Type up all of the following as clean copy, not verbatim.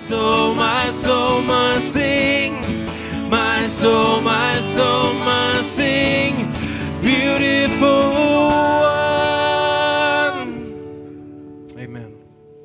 soul, my soul must sing. My soul, my soul must sing. Beautiful one. Amen.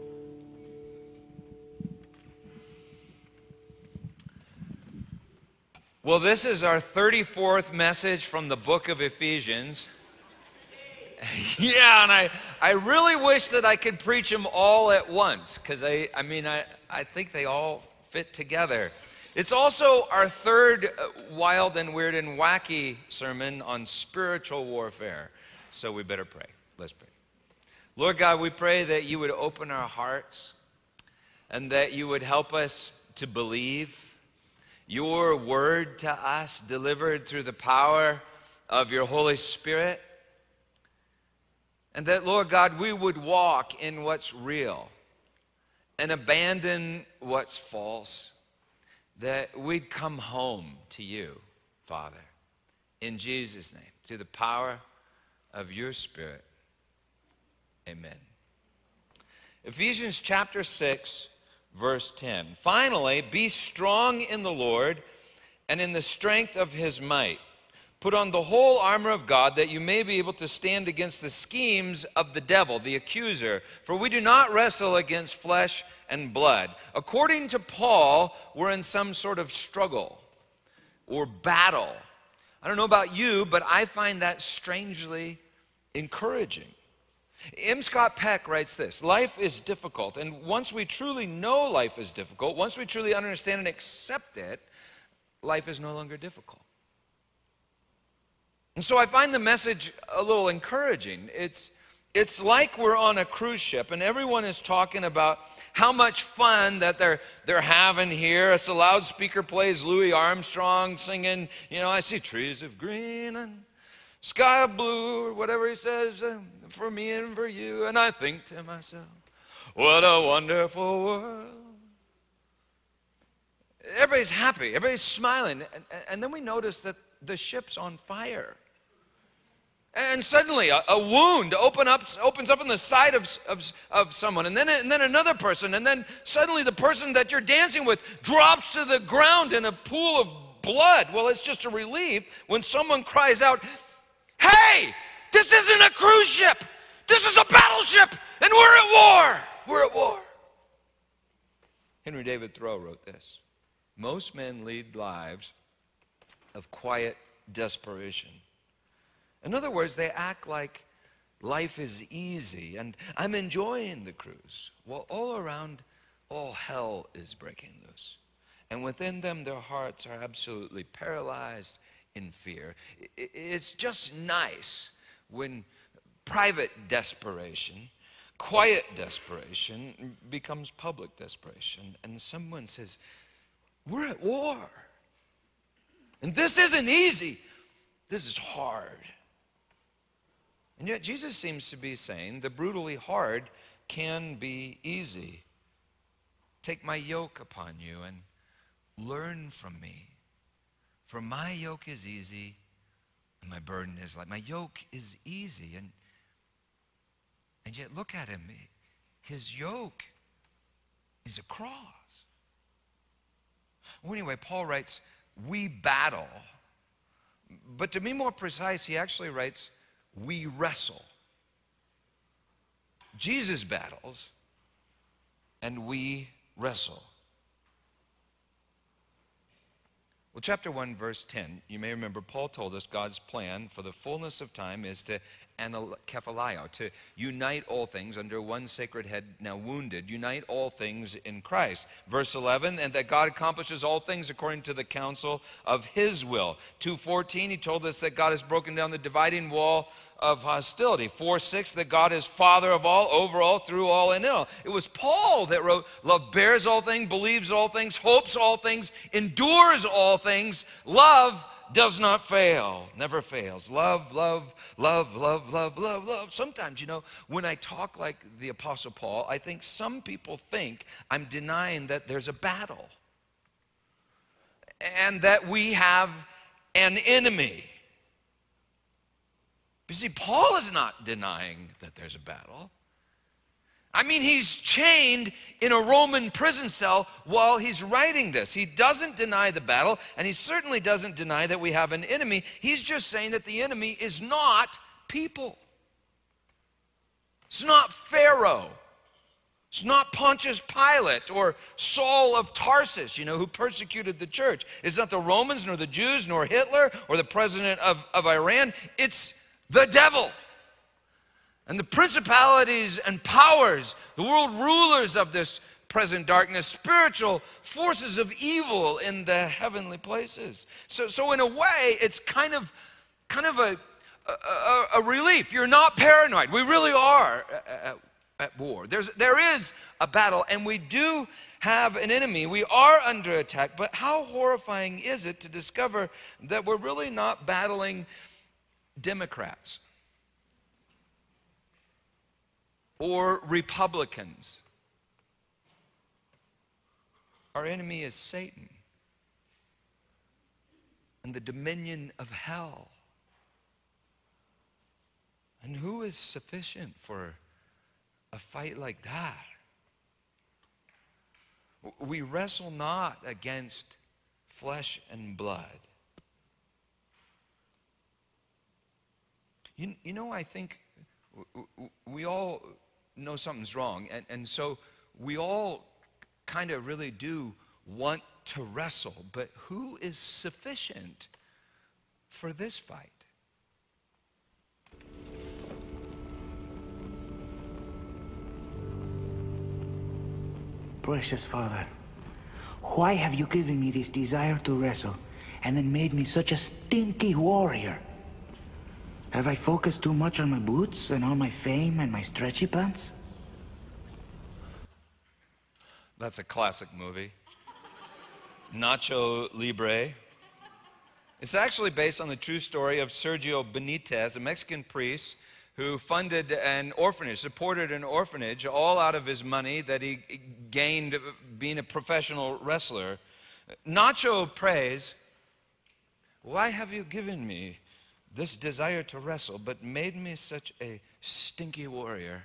Well, this is our 34th message from the book of Ephesians. Yeah, and I really wish that I could preach them all at once, because I think they all fit together. It's also our third wild and weird and wacky sermon on spiritual warfare. So we better pray. Let's pray. Lord God, we pray that you would open our hearts and that you would help us to believe your word to us, delivered through the power of your Holy Spirit. And that, Lord God, we would walk in what's real and abandon what's false. That we'd come home to you, Father, in Jesus' name, through the power of your Spirit. Amen. Ephesians chapter 6, verse 10. Finally, be strong in the Lord and in the strength of his might. Put on the whole armor of God, that you may be able to stand against the schemes of the devil, the accuser. For we do not wrestle against flesh and blood. According to Paul, we're in some sort of struggle or battle. I don't know about you, but I find that strangely encouraging. M. Scott Peck writes this: life is difficult, and once we truly know life is difficult, once we truly understand and accept it, life is no longer difficult. And so I find the message a little encouraging. It's like we're on a cruise ship, and everyone is talking about how much fun that they're having here. As the loudspeaker plays Louis Armstrong singing, I see trees of green and sky of blue, or whatever he says, for me and for you. And I think to myself, what a wonderful world. Everybody's happy, everybody's smiling, and then we notice that the ship's on fire. And suddenly a wound opens up in the side of someone, and then another person, and then suddenly the person that you're dancing with drops to the ground in a pool of blood. Well, it's just a relief when someone cries out, hey, this isn't a cruise ship, this is a battleship, and we're at war. We're at war. Henry David Thoreau wrote this: most men lead lives of quiet desperation. In other words, they act like life is easy and I'm enjoying the cruise. Well, all around, all hell is breaking loose. And within them, their hearts are absolutely paralyzed in fear. It's just nice when private desperation, quiet desperation becomes public desperation. And someone says, we're at war. And this isn't easy. This is hard. And yet Jesus seems to be saying the brutally hard can be easy. Take my yoke upon you and learn from me. For my yoke is easy and my burden is light. My yoke is easy. And yet look at him. His yoke is a cross. Well, anyway, Paul writes, we battle. But to be more precise, he actually writes, we wrestle. Jesus battles, and we wrestle. Well, chapter 1, verse 10, you may remember Paul told us God's plan for the fullness of time is to anakephalio, to unite all things under one sacred head, now wounded, unite all things in Christ. Verse 11, and that God accomplishes all things according to the counsel of his will. 2:14, he told us that God has broken down the dividing wall of hostility. 4:6, that God is Father of all, over all, through all, and in all. It was Paul that wrote, love bears all things, believes all things, hopes all things, endures all things. Love does not fail, never fails. Love, love, love, love, love, love, love. Sometimes, when I talk like the Apostle Paul, I think some people think I'm denying that there's a battle and that we have an enemy. You see, Paul is not denying that there's a battle. I mean, he's chained in a Roman prison cell while he's writing this. He doesn't deny the battle, and he certainly doesn't deny that we have an enemy. He's just saying that the enemy is not people. It's not Pharaoh. It's not Pontius Pilate or Saul of Tarsus, who persecuted the church. It's not the Romans, nor the Jews, nor Hitler, or the president of Iran. It's the devil. And the principalities and powers, the world rulers of this present darkness, spiritual forces of evil in the heavenly places. So in a way, it's kind of a relief. You're not paranoid. We really are at war. There is a battle, and we do have an enemy. We are under attack, but how horrifying is it to discover that we're really not battling Democrats or Republicans. Our enemy is Satan and the dominion of hell. And who is sufficient for a fight like that? We wrestle not against flesh and blood. I think we all know something's wrong, and so we all kind of really do want to wrestle, but who is sufficient for this fight? Precious Father, why have you given me this desire to wrestle and then made me such a stinky warrior? Have I focused too much on my boots and all my fame and my stretchy pants? That's a classic movie. Nacho Libre. It's actually based on the true story of Sergio Benitez, a Mexican priest who funded an orphanage, supported an orphanage, all out of his money that he gained being a professional wrestler. Nacho prays, "Why have you given me this desire to wrestle, but made me such a stinky warrior?"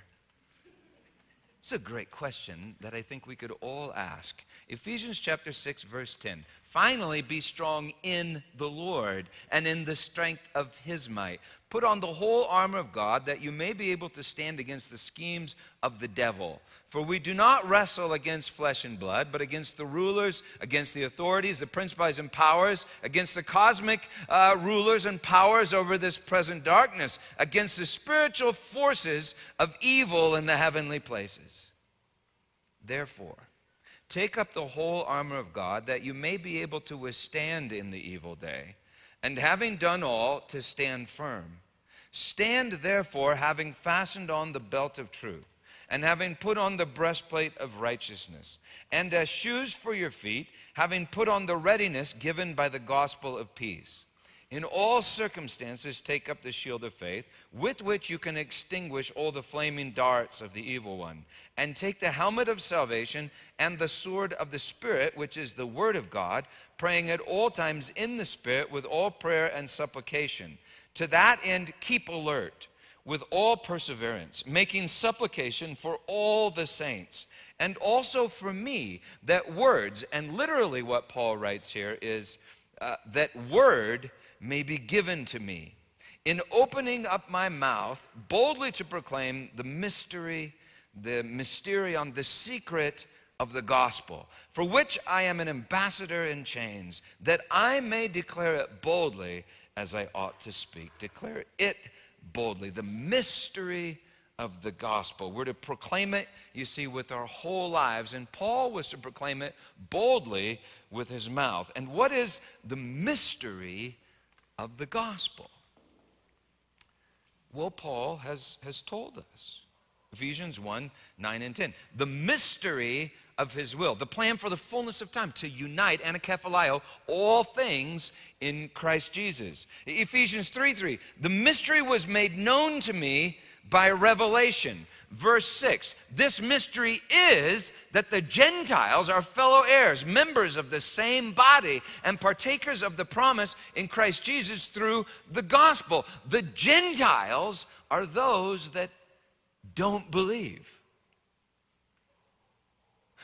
It's a great question that I think we could all ask. Ephesians chapter 6, verse 10. Finally, be strong in the Lord and in the strength of his might. Put on the whole armor of God that you may be able to stand against the schemes of the devil. For we do not wrestle against flesh and blood, but against the rulers, against the authorities, the principalities and powers, against the cosmic rulers and powers over this present darkness, against the spiritual forces of evil in the heavenly places. Therefore, take up the whole armor of God that you may be able to withstand in the evil day, and having done all, to stand firm. Stand therefore, having fastened on the belt of truth, and having put on the breastplate of righteousness, and as shoes for your feet, having put on the readiness given by the gospel of peace. In all circumstances take up the shield of faith, with which you can extinguish all the flaming darts of the evil one, and take the helmet of salvation and the sword of the Spirit, which is the word of God, praying at all times in the Spirit with all prayer and supplication. To that end keep alert with all perseverance, making supplication for all the saints, and also for me, that words, and literally what Paul writes here is that word may be given to me, in opening up my mouth boldly to proclaim the mystery, the mysterion, the secret of the gospel, for which I am an ambassador in chains, that I may declare it boldly as I ought to speak. Declare it boldly, the mystery of the gospel. We're to proclaim it, you see, with our whole lives, and Paul was to proclaim it boldly with his mouth. And what is the mystery of the gospel? Well, Paul has told us. Ephesians 1, 9 and 10. The mystery of his will, the plan for the fullness of time to unite, anakephalio, all things in Christ Jesus. Ephesians 3:3. The mystery was made known to me by revelation. Verse 6. This mystery is that the Gentiles are fellow heirs, members of the same body, and partakers of the promise in Christ Jesus through the gospel. The Gentiles are those that don't believe.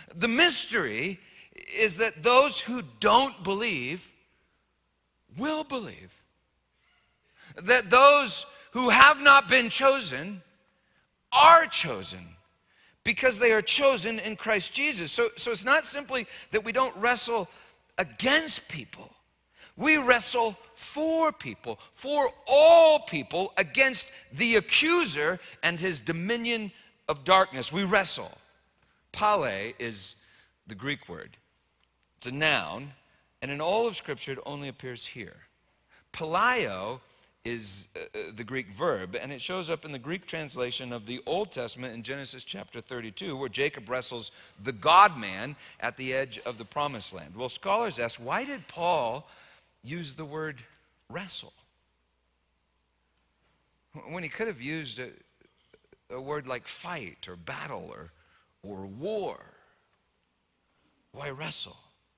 The mystery is that those who don't believe will believe. That those who have not been chosen are chosen because they are chosen in Christ Jesus. So it's not simply that we don't wrestle against people. We wrestle for people, for all people, against the accuser and his dominion of darkness. We wrestle. Pale is the Greek word. It's a noun, and in all of Scripture it only appears here. Palio is the Greek verb, and it shows up in the Greek translation of the Old Testament in Genesis chapter 32, where Jacob wrestles the God-man at the edge of the Promised Land. Well, scholars ask, why did Paul use the word wrestle when he could have used a word like fight or battle or war? Why wrestle?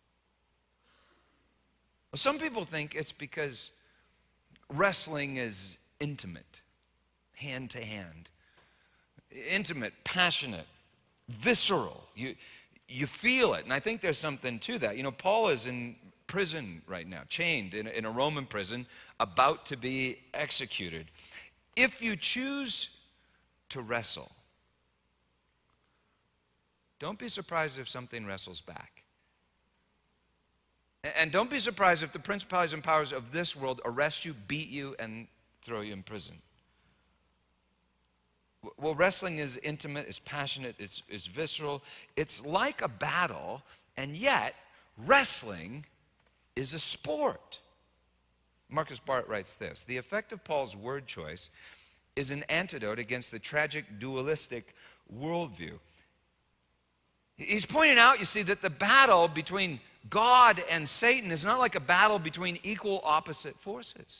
Well, some people think it's because wrestling is intimate, hand to hand. Intimate, passionate, visceral. You feel it. And I think there's something to that. You know, Paul is in prison right now, chained in a Roman prison, about to be executed. If you choose to wrestle, don't be surprised if something wrestles back. And don't be surprised if the principalities and powers of this world arrest you, beat you, and throw you in prison. Well, wrestling is intimate, it's passionate, it's visceral. It's like a battle, and yet wrestling is a sport. Marcus Barrett writes this: the effect of Paul's word choice is an antidote against the tragic dualistic worldview. He's pointing out, you see, that the battle between God and Satan is not like a battle between equal opposite forces.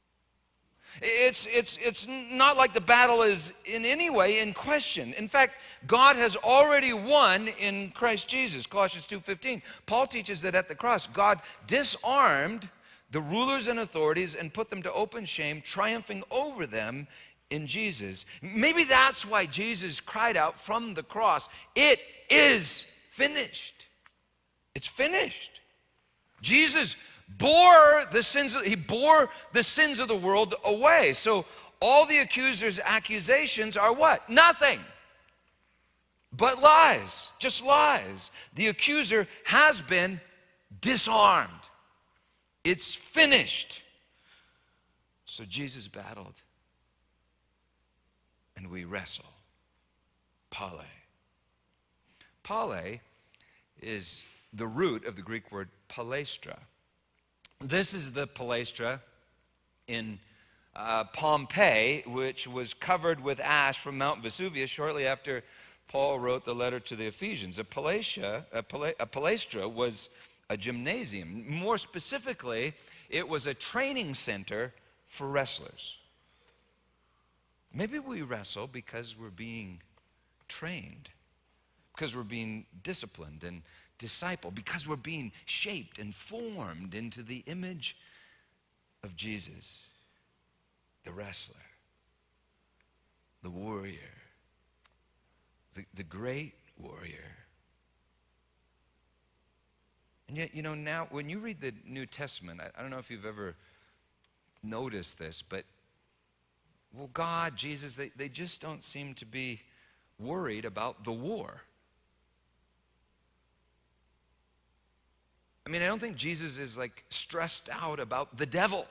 It's not like the battle is in any way in question. In fact, God has already won in Christ Jesus. Colossians 2:15. Paul teaches that at the cross, God disarmed the rulers and authorities and put them to open shame, triumphing over them in Jesus. Maybe that's why Jesus cried out from the cross, "It is finished." It's finished. Jesus bore the sins of the world away. So all the accuser's accusations are what? Nothing but lies, just lies. The accuser has been disarmed. It's finished. So Jesus battled, and we wrestle. Pale. Pale is the root of the Greek word palestra. This is the palestra in Pompeii, which was covered with ash from Mount Vesuvius shortly after Paul wrote the letter to the Ephesians. A palestra was a gymnasium. More specifically, it was a training center for wrestlers. Maybe we wrestle because we're being trained, because we're being disciplined and discipled, because we're being shaped and formed into the image of Jesus, the wrestler, the warrior, the great warrior. And yet, you know, now when you read the New Testament, I don't know if you've ever noticed this, but well, God, Jesus, they just don't seem to be worried about the war. I mean, I don't think Jesus is like stressed out about the devil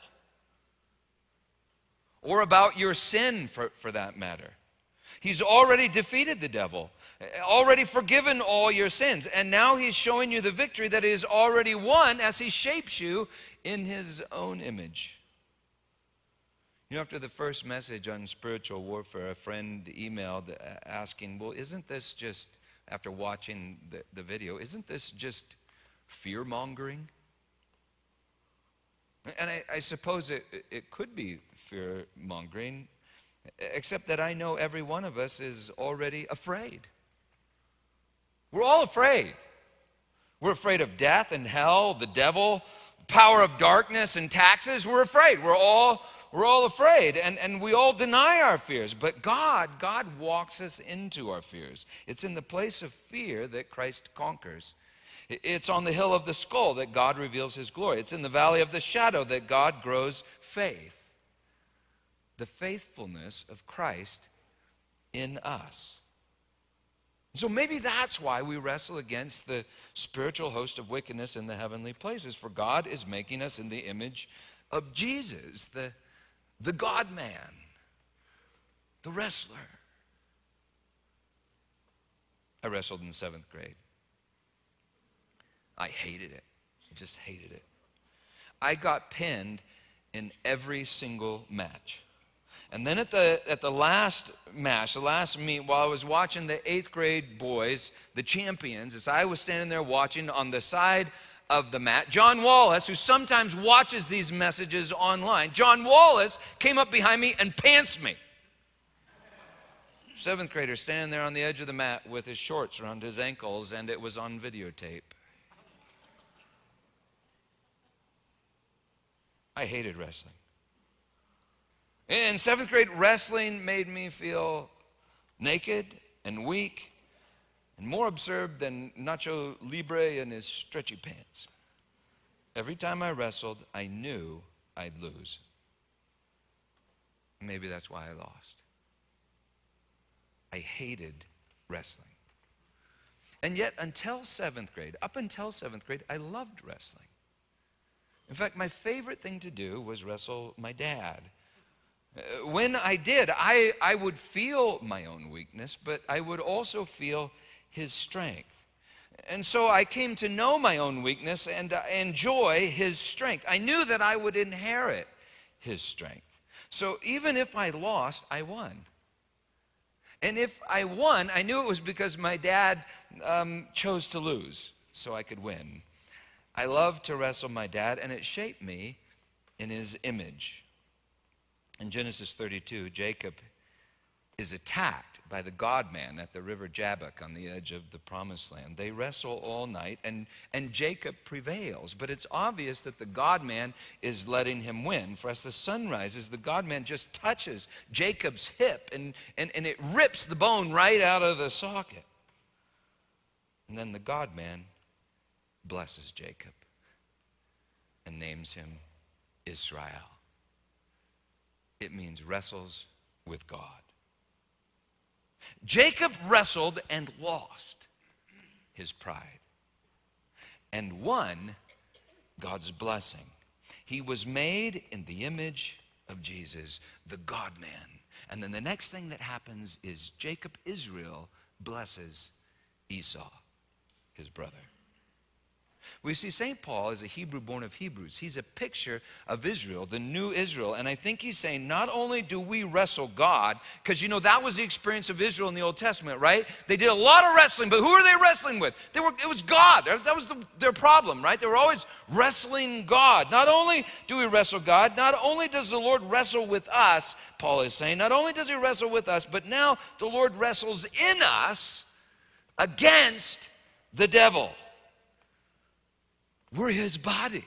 or about your sin for that matter. He's already defeated the devil, already forgiven all your sins, and now he's showing you the victory that he has already won as he shapes you in his own image. You know, after the first message on spiritual warfare, a friend emailed asking, well, isn't this just, after watching the video, isn't this just fear-mongering? And I suppose it could be fear-mongering, except that I know every one of us is already afraid. We're all afraid. We're afraid of death and hell, the devil, power of darkness and taxes. We're afraid. We're all afraid, and we all deny our fears. But God walks us into our fears. It's in the place of fear that Christ conquers. It's on the hill of the skull that God reveals his glory. It's in the valley of the shadow that God grows faith. The faithfulness of Christ in us. So maybe that's why we wrestle against the spiritual host of wickedness in the heavenly places. For God is making us in the image of Jesus, the God-man, the wrestler. I wrestled in the 7th grade. I hated it. I just hated it. I got pinned in every single match. And then at the last match, the last meet, while I was watching the 8th grade boys, the champions, as I was standing there watching on the side of the mat, John Wallace, who sometimes watches these messages online, John Wallace came up behind me and pantsed me. 7th grader standing there on the edge of the mat with his shorts around his ankles, and it was on videotape. I hated wrestling. In 7th grade, wrestling made me feel naked and weak and more absurd than Nacho Libre in his stretchy pants. Every time I wrestled, I knew I'd lose. Maybe that's why I lost. I hated wrestling. And yet, until 7th grade, up until 7th grade, I loved wrestling. In fact, my favorite thing to do was wrestle my dad. When I did, I would feel my own weakness, but I would also feel his strength. And so I came to know my own weakness and enjoy his strength. I knew that I would inherit his strength. So even if I lost, I won. And if I won, I knew it was because my dad chose to lose so I could win. I loved to wrestle my dad, and it shaped me in his image. In Genesis 32, Jacob is attacked by the God-man at the river Jabbok on the edge of the promised land. They wrestle all night, and Jacob prevails. But it's obvious that the God-man is letting him win. For as the sun rises, the God-man just touches Jacob's hip, and it rips the bone right out of the socket. And then the God-man blesses Jacob and names him Israel. It means wrestles with God. Jacob wrestled and lost his pride and won God's blessing. He was made in the image of Jesus, the God-man. And then the next thing that happens is Jacob, Israel, blesses Esau, his brother. We see St. Paul is a Hebrew born of Hebrews. He's a picture of Israel, the new Israel. And I think he's saying not only do we wrestle God, because you know that was the experience of Israel in the Old Testament, right? They did a lot of wrestling, but who are they wrestling with? It was God. That was their problem, right? They were always wrestling God. Not only do we wrestle God, not only does the Lord wrestle with us, Paul is saying, not only does he wrestle with us, but now the Lord wrestles in us against the devil. We're his body.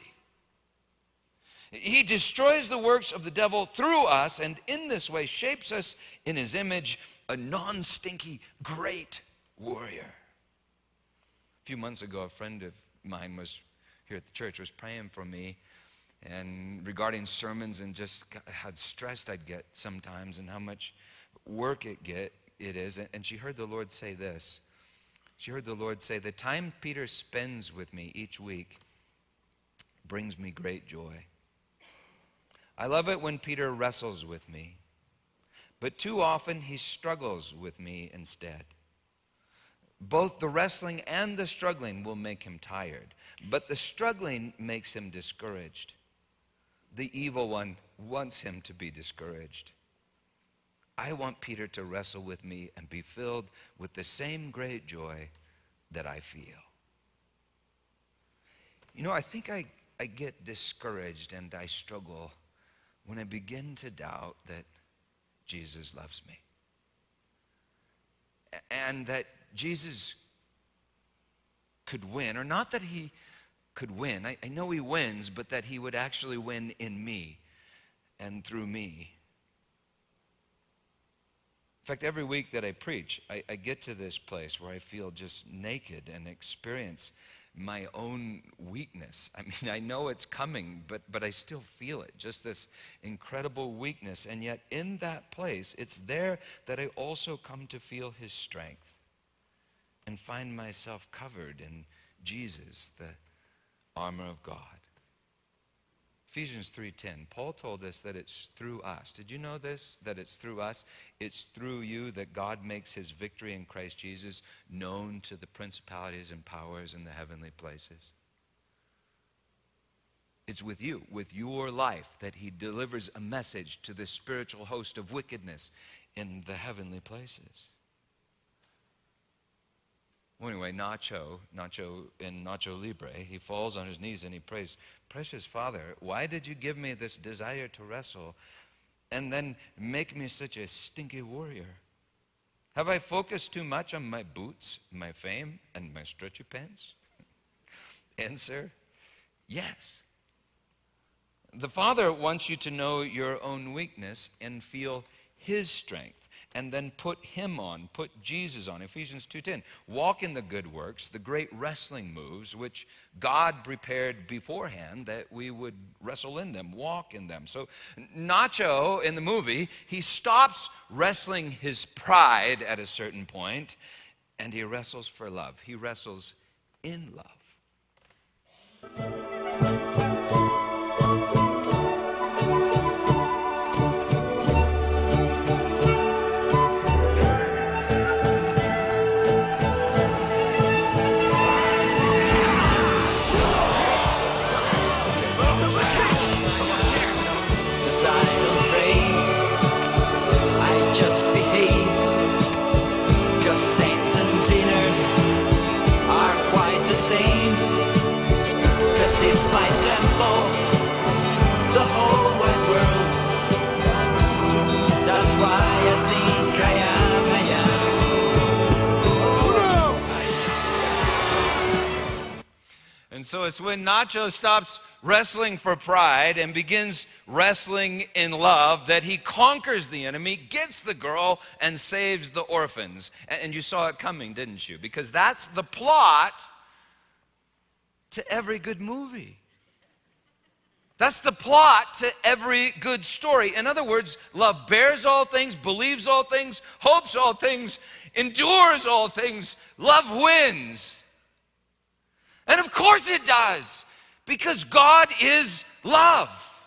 He destroys the works of the devil through us, and in this way shapes us in his image, a non-stinky, great warrior. A few months ago, a friend of mine was here at the church, was praying for me, and regarding sermons and just how stressed I'd get sometimes and how much work it is. And she heard the Lord say this. She heard the Lord say, the time Peter spends with me each week brings me great joy. I love it when Peter wrestles with me, but too often he struggles with me instead. Both the wrestling and the struggling will make him tired, but the struggling makes him discouraged. The evil one wants him to be discouraged. I want Peter to wrestle with me and be filled with the same great joy that I feel. You know, I think I get discouraged and I struggle when I begin to doubt that Jesus loves me. And that Jesus could win, or not that he could win. I know he wins, but that he would actually win in me. and through me. In fact, every week that I preach, I get to this place where I feel just naked and experience my own weakness. I mean, I know it's coming, but I still feel it, just this incredible weakness. And yet in that place, it's there that I also come to feel his strength and find myself covered in Jesus, the armor of God. Ephesians 3:10, Paul told us that it's through us. Did you know this? That it's through us. It's through you that God makes his victory in Christ Jesus known to the principalities and powers in the heavenly places. It's with you, with your life, that he delivers a message to the spiritual host of wickedness in the heavenly places. Well, anyway, Nacho in Nacho Libre, he falls on his knees and he prays, "Precious Father, why did you give me this desire to wrestle and then make me such a stinky warrior? Have I focused too much on my boots, my fame, and my stretchy pants?" Answer, yes. The Father wants you to know your own weakness and feel his strength. And then put him on, put Jesus on. Ephesians 2:10, walk in the good works, the great wrestling moves, which God prepared beforehand that we would wrestle in them, walk in them. So Nacho, in the movie, he stops wrestling his pride at a certain point, and he wrestles for love. He wrestles in love. It's my temple, the whole wide world. That's why I think I am. And so it's when Nacho stops wrestling for pride and begins wrestling in love that he conquers the enemy, gets the girl, and saves the orphans. And you saw it coming, didn't you? Because that's the plot to every good movie. That's the plot to every good story. In other words, love bears all things, believes all things, hopes all things, endures all things. Love wins. And of course it does, because God is love.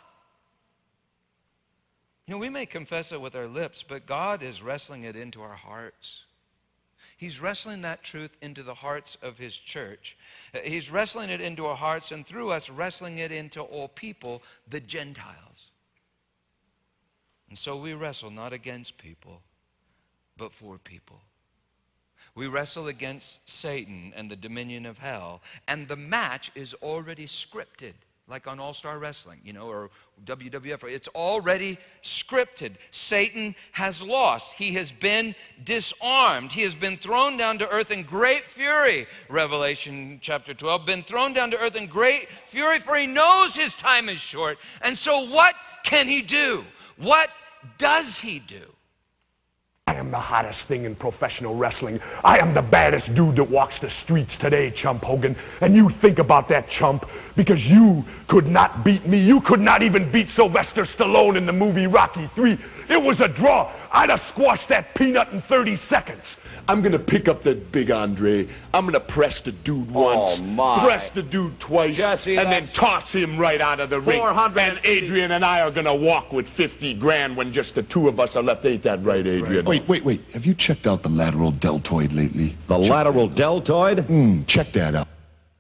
You know, we may confess it with our lips, but God is wrestling it into our hearts. He's wrestling that truth into the hearts of his church. He's wrestling it into our hearts, and through us, wrestling it into all people, the Gentiles. And so we wrestle not against people, but for people. We wrestle against Satan and the dominion of hell, and the match is already scripted, like on All-Star Wrestling, you know, or WWF. It's already scripted. Satan has lost. He has been disarmed. He has been thrown down to earth in great fury. Revelation chapter 12, been thrown down to earth in great fury, for he knows his time is short. And so what can he do? What does he do? I am the hottest thing in professional wrestling. I am the baddest dude that walks the streets today, Chump Hogan. And you think about that, Chump, because you could not beat me. You could not even beat Sylvester Stallone in the movie Rocky III. It was a draw. I'd have squashed that peanut in 30 seconds. I'm going to pick up that big Andre. I'm going to press the dude once, press the dude twice, Jesse, and then toss him right out of the ring. 450. And Adrian and I are going to walk with 50 grand when just the two of us are left. Ain't that right, Adrian? Wait. Have you checked out the lateral deltoid lately? The lateral deltoid? Check that out.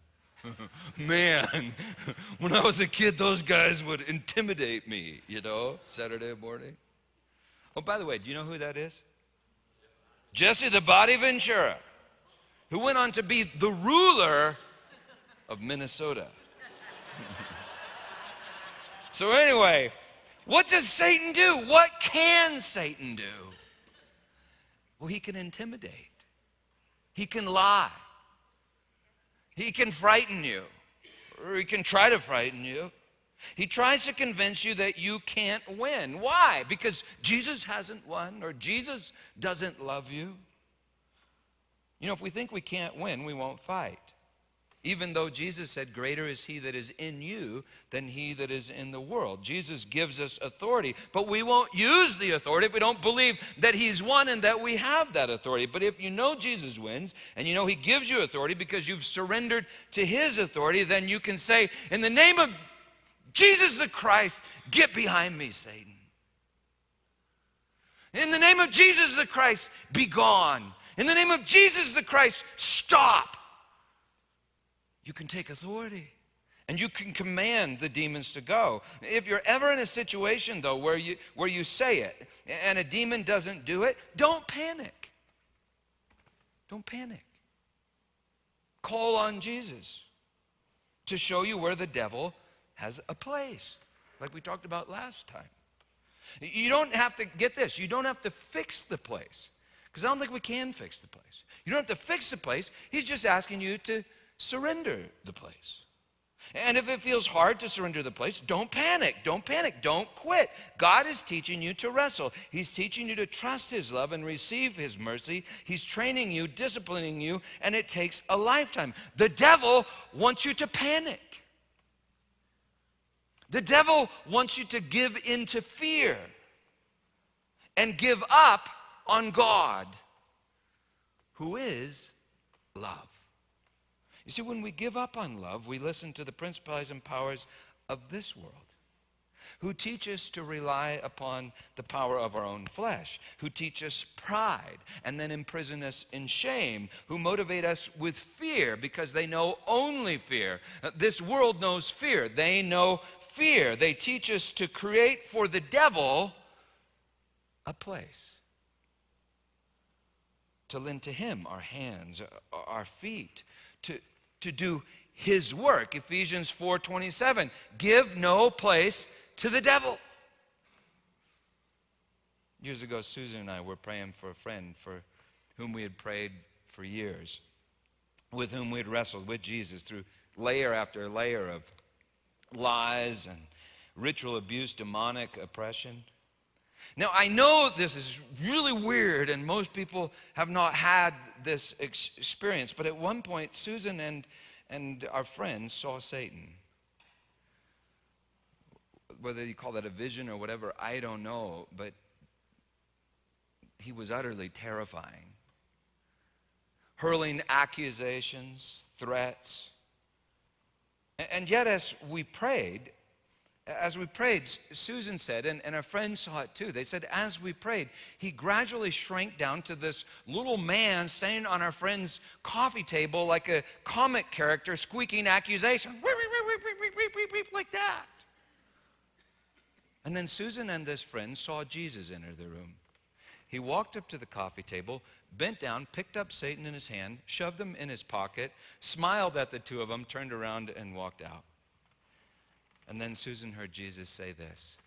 Man, when I was a kid, those guys would intimidate me, you know, Saturday morning. Oh, by the way, do you know who that is? Jesse the Body Ventura, who went on to be the ruler of Minnesota. So anyway, what does Satan do? What can Satan do? Well, he can intimidate. He can lie. He can frighten you. Or he can try to frighten you. He tries to convince you that you can't win. Why? Because Jesus hasn't won, or Jesus doesn't love you. You know, if we think we can't win, we won't fight. Even though Jesus said, greater is he that is in you than he that is in the world. Jesus gives us authority, but we won't use the authority if we don't believe that he's won and that we have that authority. But if you know Jesus wins, and you know he gives you authority because you've surrendered to his authority, then you can say, in the name of Jesus the Christ, get behind me, Satan. In the name of Jesus the Christ, be gone. In the name of Jesus the Christ, stop. You can take authority, and you can command the demons to go. If you're ever in a situation, though, where you say it, and a demon doesn't do it, don't panic. Don't panic. Call on Jesus to show you where the devil has a place, like we talked about last time. You don't have to, get this, you don't have to fix the place, because I don't think we can fix the place. You don't have to fix the place. He's just asking you to surrender the place. And if it feels hard to surrender the place, don't panic. Don't panic. Don't quit. God is teaching you to wrestle. He's teaching you to trust his love and receive his mercy. He's training you, disciplining you, and it takes a lifetime. The devil wants you to panic. The devil wants you to give in to fear and give up on God, who is love. You see, when we give up on love, we listen to the principalities and powers of this world, who teach us to rely upon the power of our own flesh, who teach us pride and then imprison us in shame, who motivate us with fear because they know only fear. This world knows fear. They know fear. They teach us to create for the devil a place, to lend to him our hands, our feet, to do his work. Ephesians 4:27, give no place to the devil. Years ago, Susan and I were praying for a friend for whom we had prayed for years, with whom we had wrestled with Jesus through layer after layer of lies and ritual abuse, demonic oppression. Now, I know this is really weird, and most people have not had this experience, but at one point, Susan and our friends saw Satan. Whether you call that a vision or whatever, I don't know, but he was utterly terrifying. Hurling accusations, threats. And yet, as we prayed, Susan said, and our friends saw it too, they said, as we prayed, he gradually shrank down to this little man standing on our friend's coffee table like a comic character squeaking accusation, like that. And then Susan and this friend saw Jesus enter the room. He walked up to the coffee table, bent down, picked up Satan in his hand, shoved him in his pocket, smiled at the two of them, turned around and walked out. And then Susan heard Jesus say this: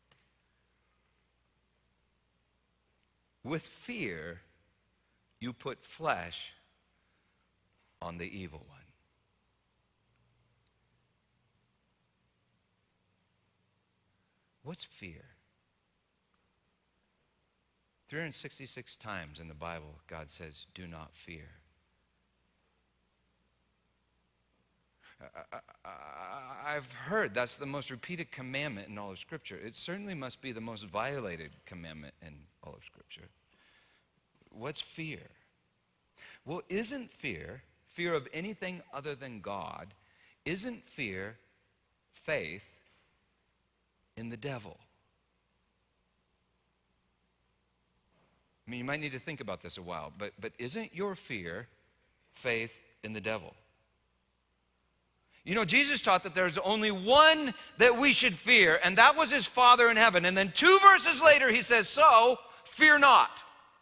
with fear, you put flesh on the evil one. What's fear? 366 times in the Bible, God says, do not fear. I've heard that's the most repeated commandment in all of Scripture. It certainly must be the most violated commandment in all of Scripture. What's fear? Well, isn't fear of anything other than God, isn't fear faith in the devil? I mean, you might need to think about this a while, but isn't your fear faith in the devil? You know, Jesus taught that there's only one that we should fear, and that was his Father in heaven. And then 2 verses later, he says, so, fear not.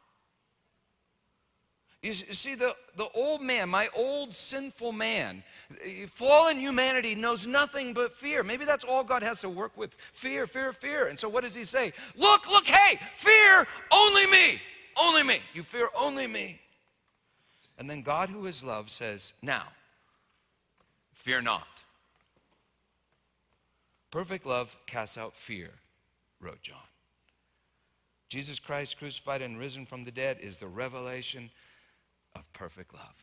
You see, the old man, my old sinful man, fallen humanity knows nothing but fear. Maybe that's all God has to work with, fear, fear, fear. And so what does he say? Look, hey, fear only me. Only me. You fear only me. And then God, who is love, says, now, fear not. Perfect love casts out fear, wrote John. Jesus Christ, crucified and risen from the dead, is the revelation of perfect love.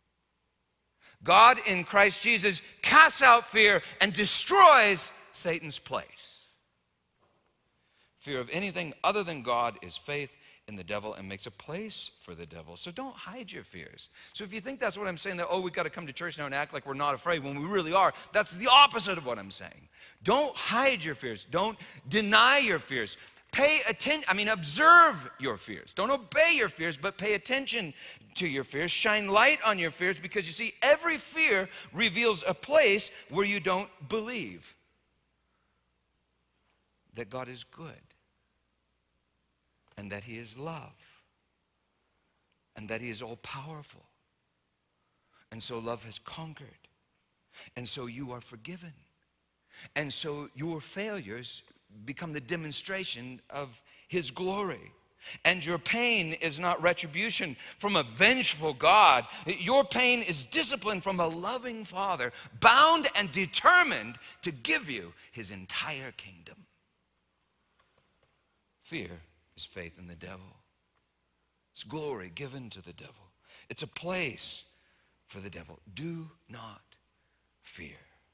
God in Christ Jesus casts out fear and destroys Satan's place. Fear of anything other than God is faith in the devil and makes a place for the devil. So don't hide your fears. So if you think that's what I'm saying, that, oh, we've got to come to church now and act like we're not afraid when we really are, that's the opposite of what I'm saying. Don't hide your fears. Don't deny your fears. Pay attention, observe your fears. Don't obey your fears, but pay attention to your fears. Shine light on your fears, because you see, every fear reveals a place where you don't believe that God is good, and that he is love, and that he is all-powerful. And so love has conquered, and so you are forgiven. And so your failures become the demonstration of his glory. And your pain is not retribution from a vengeful God. Your pain is discipline from a loving Father, bound and determined to give you his entire kingdom. Fear is faith in the devil. It's glory given to the devil. It's a place for the devil. Do not fear.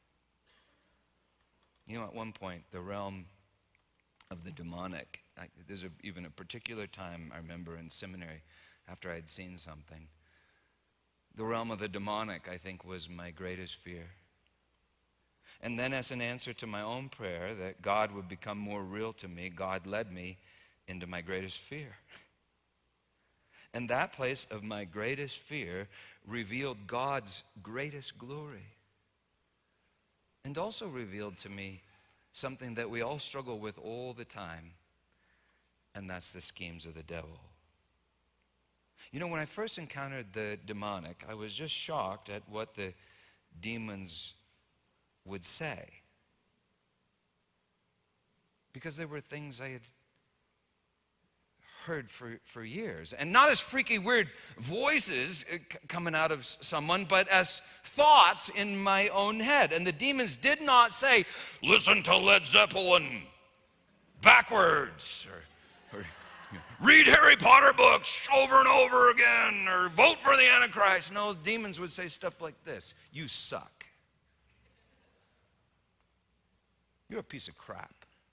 You know, at one point, the realm of the demonic, there's even a particular time I remember in seminary after I'd seen something. The realm of the demonic, I think, was my greatest fear. And then, as an answer to my own prayer that God would become more real to me, God led me into my greatest fear. And that place of my greatest fear revealed God's greatest glory. And also revealed to me something that we all struggle with all the time, and that's the schemes of the devil. You know, when I first encountered the demonic, I was just shocked at what the demons would say. Because there were things I had heard for years. And not as freaky, weird voices coming out of someone, but as thoughts in my own head. And the demons did not say, listen to Led Zeppelin backwards, or read Harry Potter books over and over again, or vote for the Antichrist. No, demons would say stuff like this: you suck. You're a piece of crap.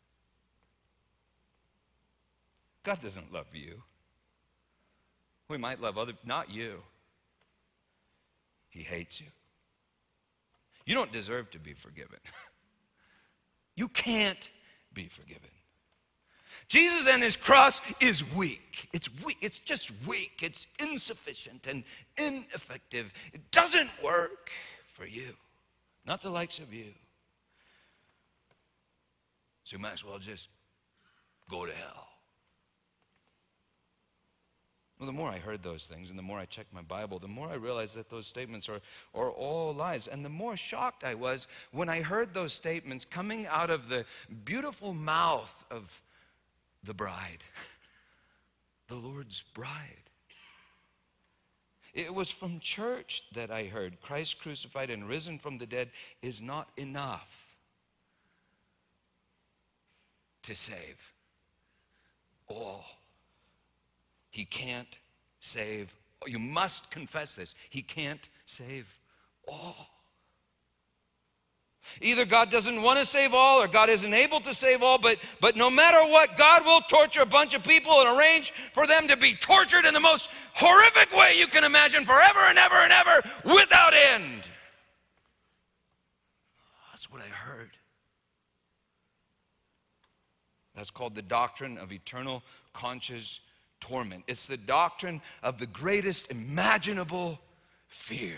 God doesn't love you. We might love others, not you. He hates you. You don't deserve to be forgiven. You can't be forgiven. Jesus and his cross is weak. It's weak. It's just weak. It's insufficient and ineffective. It doesn't work for you. Not the likes of you. So you might as well just go to hell. Well, the more I heard those things and the more I checked my Bible, the more I realized that those statements are all lies. And the more shocked I was when I heard those statements coming out of the beautiful mouth of the bride, the Lord's bride. It was from church that I heard Christ crucified and risen from the dead is not enough to save all. He can't save. You must confess this. He can't save all. Either God doesn't want to save all or God isn't able to save all, but no matter what, God will torture a bunch of people and arrange for them to be tortured in the most horrific way you can imagine forever and ever and ever without end. That's what I heard. That's called the doctrine of eternal conscious torment. It's the doctrine of the greatest imaginable fear.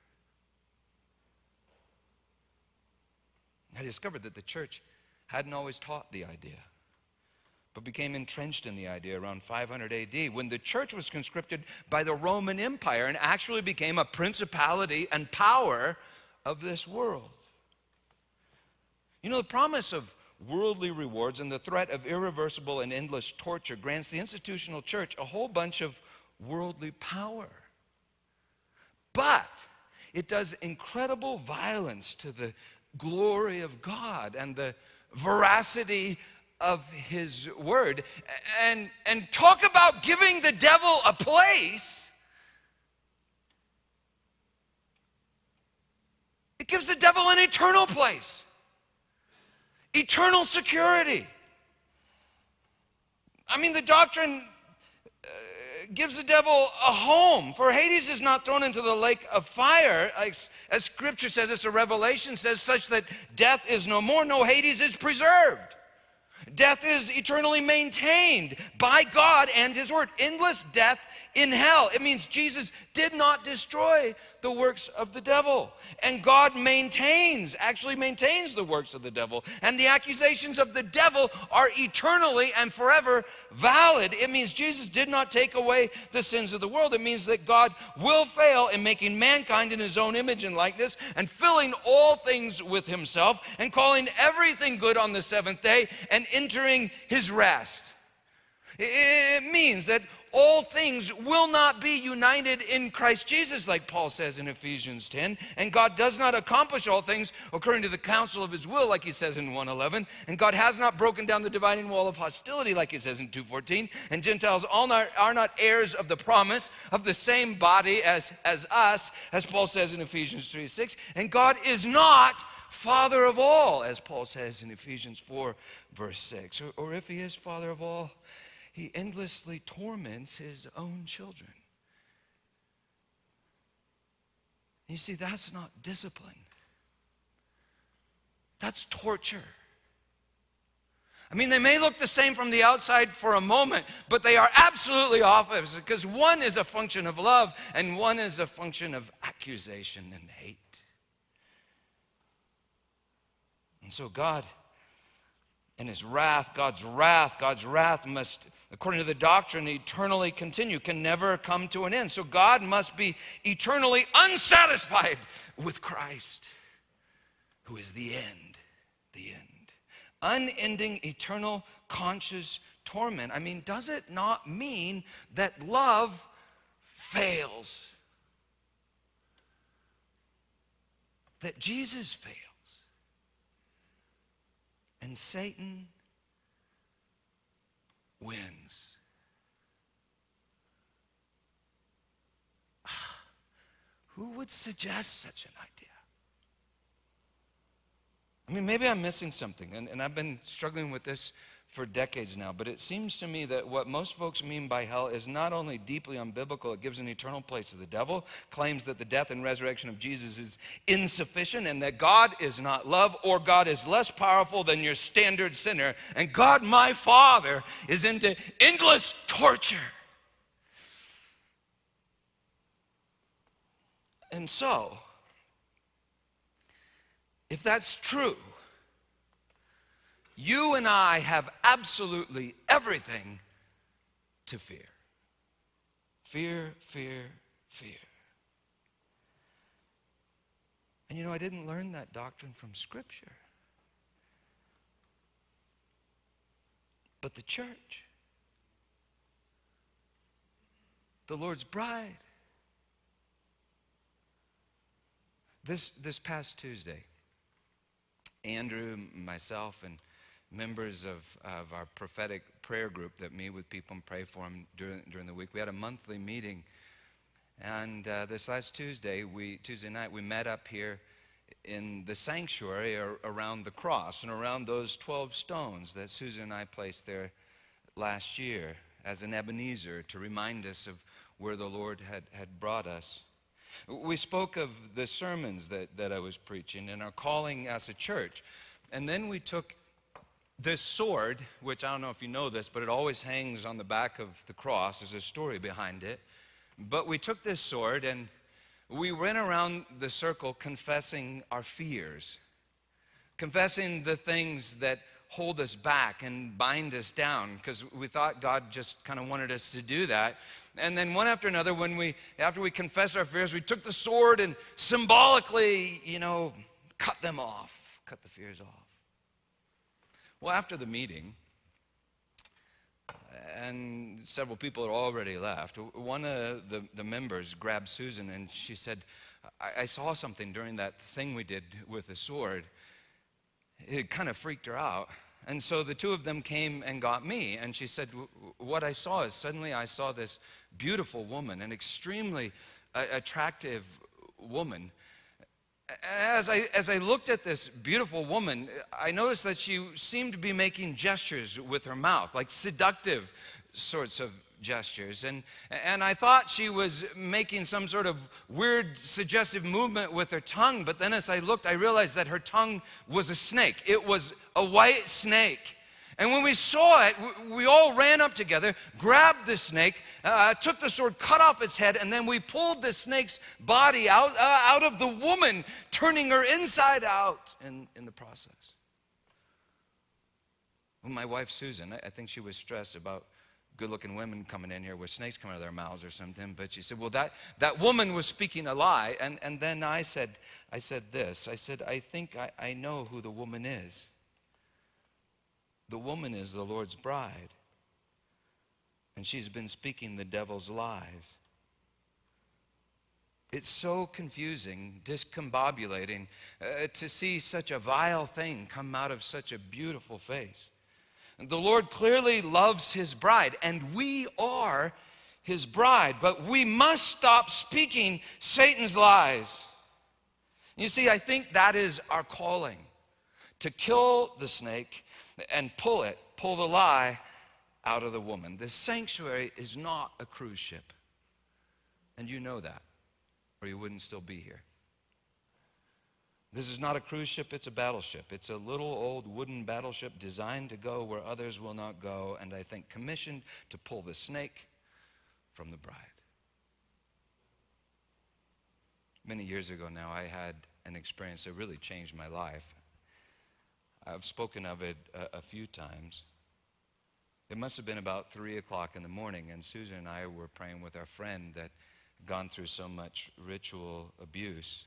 I discovered that the church hadn't always taught the idea, but became entrenched in the idea around 500 AD when the church was conscripted by the Roman Empire and actually became a principality and power of this world. You know, the promise of worldly rewards and the threat of irreversible and endless torture grants the institutional church a whole bunch of worldly power. But it does incredible violence to the glory of God and the veracity of his word. And talk about giving the devil a place. It gives the devil an eternal place, eternal security. I mean, the doctrine gives the devil a home. For Hades is not thrown into the lake of fire, as Scripture says, it's a revelation says, such that death is no more. No, Hades is preserved. Death is eternally maintained by God and his word. Endless death in hell. It means Jesus did not destroy the works of the devil. And God actually maintains the works of the devil. And the accusations of the devil are eternally and forever valid. It means Jesus did not take away the sins of the world. It means that God will fail in making mankind in his own image and likeness and filling all things with himself and calling everything good on the seventh day and entering his rest. It means that all things will not be united in Christ Jesus, like Paul says in Ephesians 10. And God does not accomplish all things according to the counsel of his will, like he says in 1:11. And God has not broken down the dividing wall of hostility, like he says in 2:14. And Gentiles are not heirs of the promise of the same body as us, as Paul says in Ephesians 3:6. And God is not Father of all, as Paul says in Ephesians 4:6. Or if he is Father of all, he endlessly torments his own children. You see, that's not discipline. That's torture. I mean, they may look the same from the outside for a moment, but they are absolutely opposite, because one is a function of love and one is a function of accusation and hate. And so God, in his wrath, God's wrath must, according to the doctrine, eternally continue, can never come to an end. So God must be eternally unsatisfied with Christ, who is the end. Unending, eternal, conscious torment. I mean, does it not mean that love fails? That Jesus fails? And Satan wins. Who would suggest such an idea? I mean, maybe I'm missing something, and I've been struggling with this for decades now, but it seems to me that what most folks mean by hell is not only deeply unbiblical, it gives an eternal place to the devil, claims that the death and resurrection of Jesus is insufficient, and that God is not love, or God is less powerful than your standard sinner, and God, my Father, is into endless torture. And so, if that's true, you and I have absolutely everything to fear. Fear, fear, fear. And you know, I didn't learn that doctrine from Scripture. But the church, the Lord's bride. This past Tuesday, Andrew, myself, and members of our prophetic prayer group that meet with people and pray for them during the week, we had a monthly meeting. And this last Tuesday night, we met up here in the sanctuary around the cross and around those 12 stones that Susan and I placed there last year as an Ebenezer to remind us of where the Lord had brought us. We spoke of the sermons that I was preaching and our calling as a church. And then we took this sword, which I don't know if you know this, but it always hangs on the back of the cross. There's a story behind it. But we took this sword and we went around the circle confessing our fears, confessing the things that hold us back and bind us down, because we thought God just kind of wanted us to do that. And then one after another, after we confessed our fears, we took the sword and symbolically, cut them off, cut the fears off. Well, after the meeting, and several people had already left, one of the members grabbed Susan and she said, I saw something during that thing we did with the sword. It kind of freaked her out. And so the two of them came and got me. And she said, what I saw is suddenly I saw this beautiful woman, an extremely attractive woman. As I looked at this beautiful woman, I noticed that she seemed to be making gestures with her mouth, like seductive sorts of gestures. And I thought she was making some sort of weird suggestive movement with her tongue, but then as I looked, I realized that her tongue was a snake. It was a white snake. And when we saw it, we all ran up together, grabbed the snake, took the sword, cut off its head, and then we pulled the snake's body out of the woman, turning her inside out in the process. Well, my wife, Susan, I think she was stressed about good-looking women coming in here with snakes coming out of their mouths or something, but she said, well, that woman was speaking a lie. And then I said this. I said, I think I know who the woman is. The woman is the Lord's bride, and she's been speaking the devil's lies. It's so confusing, discombobulating to see such a vile thing come out of such a beautiful face. And the Lord clearly loves his bride, and we are his bride, but we must stop speaking Satan's lies. You see, I think that is our calling, to kill the snake and pull the lie out of the woman. The sanctuary is not a cruise ship. And you know that, or you wouldn't still be here. This is not a cruise ship, it's a battleship. It's a little old wooden battleship designed to go where others will not go, and I think commissioned to pull the snake from the bride. Many years ago now, I had an experience that really changed my life. I've spoken of it a few times. It must have been about 3 o'clock in the morning, and Susan and I were praying with our friend that had gone through so much ritual abuse.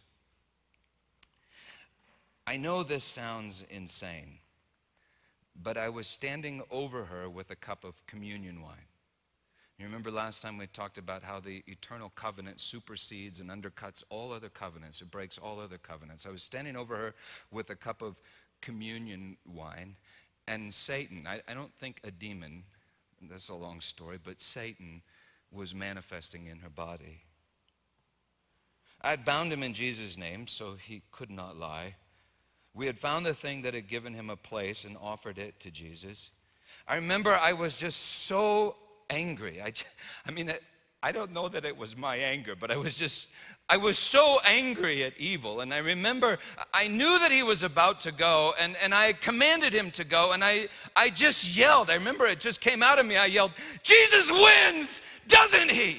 I know this sounds insane, but I was standing over her with a cup of communion wine. You remember last time we talked about how the eternal covenant supersedes and undercuts all other covenants. It breaks all other covenants. I was standing over her with a cup of communion wine, and Satan, I don't think a demon, that's a long story, but Satan was manifesting in her body. I had bound him in Jesus' name, so he could not lie. We had found the thing that had given him a place and offered it to Jesus. I remember I was just so angry. I don't know that it was my anger, but I was so angry at evil. And I remember I knew that he was about to go, and I commanded him to go, and I just yelled. I remember it just came out of me. I yelled, Jesus wins, doesn't he?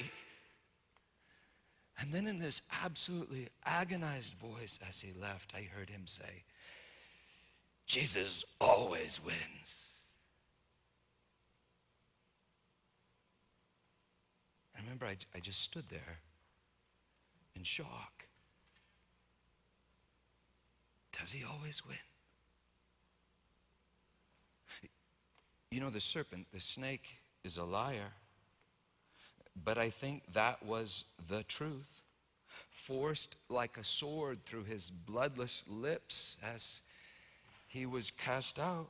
And then in this absolutely agonized voice as he left, I heard him say, Jesus always wins. I remember I just stood there in shock. Does he always win? You know, the serpent, the snake, is a liar. But I think that was the truth, forced like a sword through his bloodless lips as he was cast out.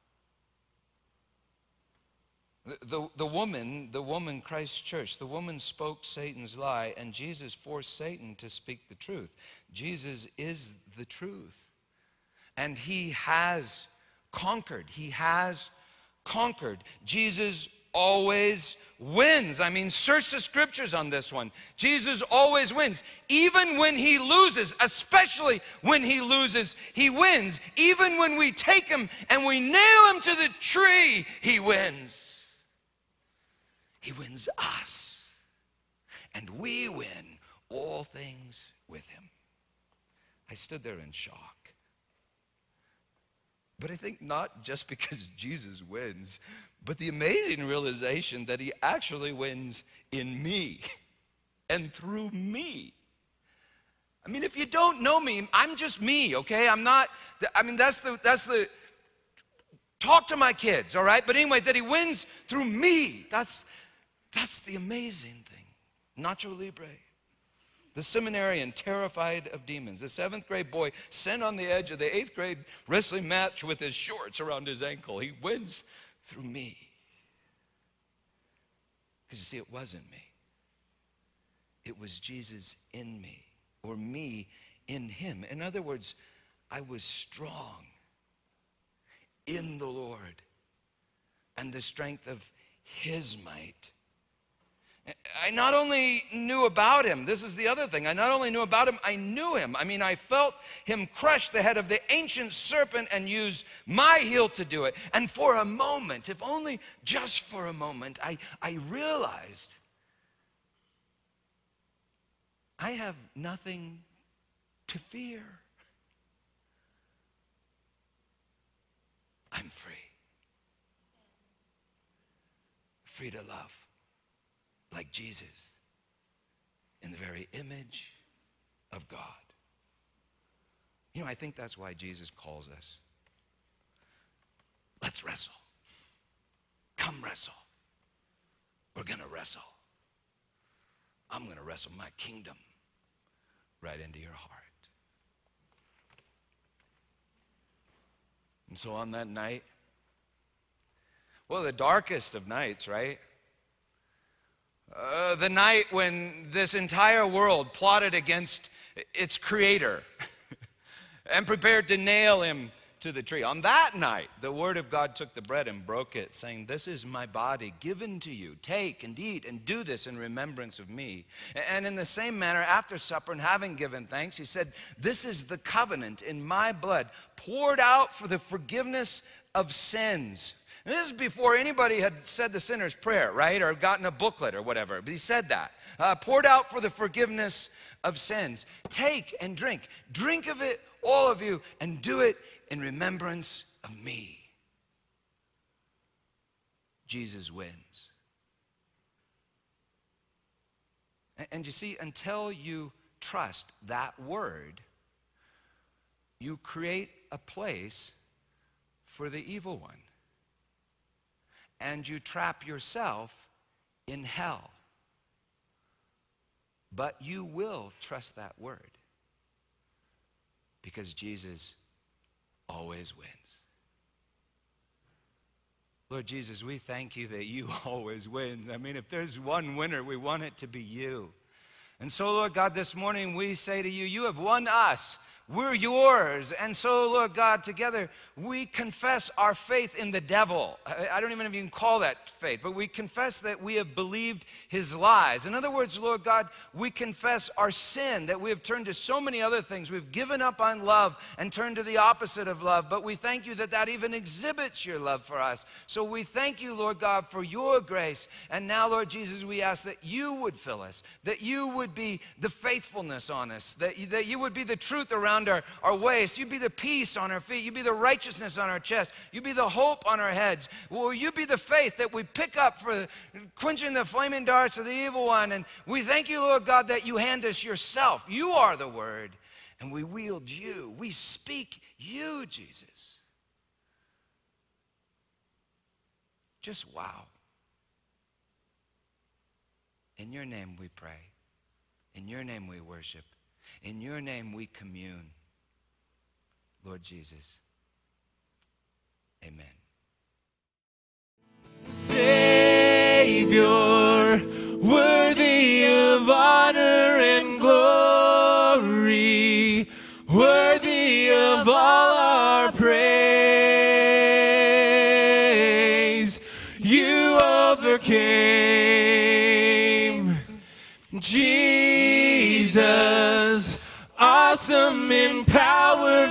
The woman, Christ's church, the woman spoke Satan's lie, and Jesus forced Satan to speak the truth. Jesus is the truth, and he has conquered. He has conquered. Jesus always wins. I mean, search the scriptures on this one. Jesus always wins. Even when he loses, especially when he loses, he wins. Even when we take him and we nail him to the tree, he wins. He wins us. And we win all things with him. I stood there in shock. But I think not just because Jesus wins, but the amazing realization that he actually wins in me and through me. I mean, if you don't know me, I'm just me, okay? That's the talk to my kids, all right? But anyway, that he wins through me. That's the amazing thing. Nacho Libre. The seminarian, terrified of demons. The 7th grade boy sent on the edge of the 8th grade wrestling match with his shorts around his ankle. He wins through me. Because you see, it wasn't me. It was Jesus in me, or me in him. In other words, I was strong in the Lord and the strength of his might. I not only knew about him, this is the other thing, I not only knew about him, I knew him. I mean, I felt him crush the head of the ancient serpent and use my heel to do it. And for a moment, if only just for a moment, I realized I have nothing to fear. I'm free. Free to love. Like Jesus, in the very image of God. You know, I think that's why Jesus calls us. Let's wrestle. Come wrestle. We're going to wrestle. I'm going to wrestle my kingdom right into your heart. And so on that night, well, the darkest of nights, right? The night when this entire world plotted against its creator and prepared to nail him to the tree. On that night, the word of God took the bread and broke it, saying, "This is my body given to you. Take and eat and do this in remembrance of me." And in the same manner, after supper and having given thanks, he said, "This is the covenant in my blood, poured out for the forgiveness of sins." And this is before anybody had said the sinner's prayer, right? Or gotten a booklet or whatever. But he said that. Poured out for the forgiveness of sins. Take and drink. Drink of it, all of you, and do it in remembrance of me. Jesus wins. And you see, until you trust that word, you create a place for the evil one. And you trap yourself in hell. But you will trust that word. Because Jesus always wins. Lord Jesus, we thank you that you always win. I mean, if there's one winner, we want it to be you. And so, Lord God, this morning we say to you, you have won us. We're yours. And so, Lord God, together we confess our faith in the devil. I don't even know if you can call that faith, but we confess that we have believed his lies. In other words, Lord God, we confess our sin, that we have turned to so many other things. We've given up on love and turned to the opposite of love, but we thank you that that even exhibits your love for us. So we thank you, Lord God, for your grace. And now, Lord Jesus, we ask that you would fill us, that you would be the faithfulness on us, that you would be the truth around our waist. You be the peace on our feet. You be the righteousness on our chest. You be the hope on our heads. Will you be the faith that we pick up for quenching the flaming darts of the evil one? And we thank you, Lord God, that you hand us yourself. You are the word, and we wield you. We speak you, Jesus. Just wow. In your name we pray. In your name we worship. In your name we commune. Lord Jesus, amen. Savior, worthy of honor and glory, worthy of all our praise. You overcame, Jesus, awesome in power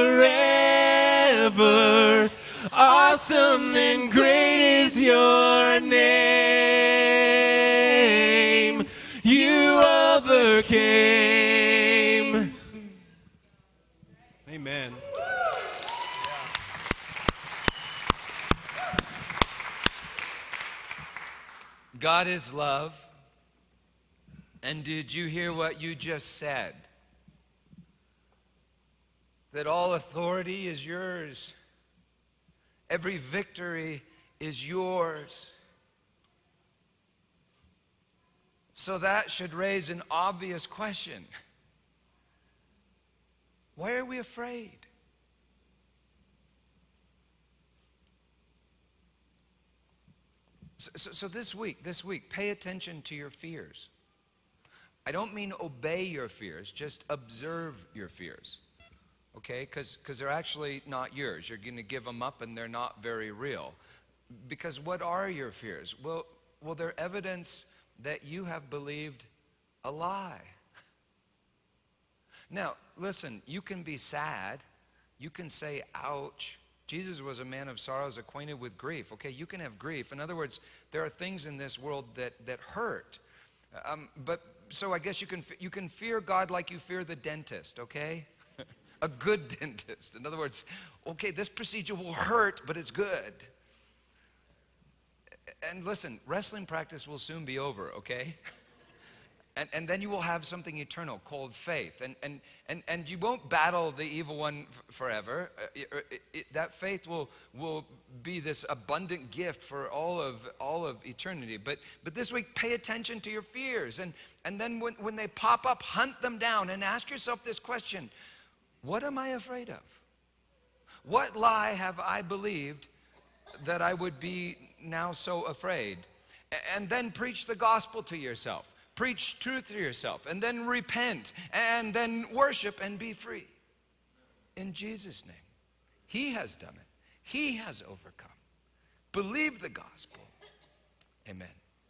forever. Awesome and great is your name. You overcame. Amen. God is love. And did you hear what you just said? That all authority is yours. Every victory is yours. So that should raise an obvious question. Why are we afraid? So this week, pay attention to your fears. I don't mean obey your fears, just observe your fears. Okay? Because they're actually not yours. You're going to give them up and they're not very real. Because what are your fears? Well, they're evidence that you have believed a lie. Now, listen, you can be sad. You can say, ouch. Jesus was a man of sorrows, acquainted with grief. Okay, you can have grief. In other words, there are things in this world that hurt. So I guess you can fear God like you fear the dentist, okay? A good dentist. In other words, okay, this procedure will hurt, but it's good. And listen, wrestling practice will soon be over, okay? And then you will have something eternal called faith. And you won't battle the evil one forever. That faith will be this abundant gift for all of eternity. But this week, pay attention to your fears. And then when they pop up, hunt them down and ask yourself this question. What am I afraid of? What lie have I believed that I would be now so afraid? And then preach the gospel to yourself. Preach truth to yourself, and then repent, and then worship and be free. In Jesus' name. He has done it. He has overcome. Believe the gospel. Amen.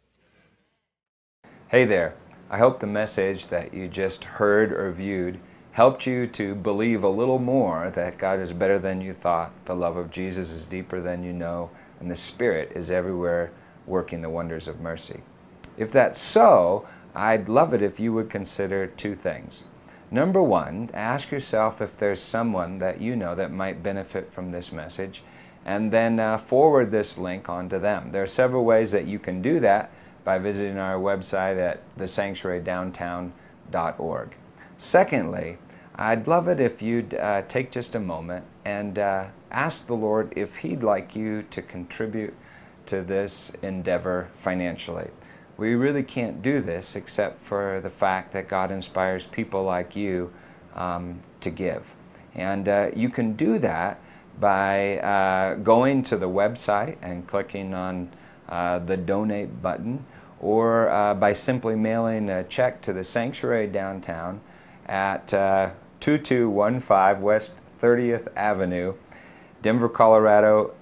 Hey there. I hope the message that you just heard or viewed helped you to believe a little more that God is better than you thought, the love of Jesus is deeper than you know, and the Spirit is everywhere working the wonders of mercy. If that's so, I'd love it if you would consider two things. Number one, ask yourself if there's someone that you know that might benefit from this message, and then forward this link on to them. There are several ways that you can do that by visiting our website at thesanctuarydowntown.org. Secondly, I'd love it if you'd take just a moment and ask the Lord if He'd like you to contribute to this endeavor financially. We really can't do this except for the fact that God inspires people like you to give. And you can do that by going to the website and clicking on the donate button, or by simply mailing a check to the Sanctuary Downtown at 2215 West 30th Avenue, Denver, Colorado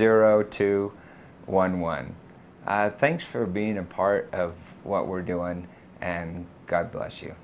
80211. Thanks for being a part of what we're doing, and God bless you.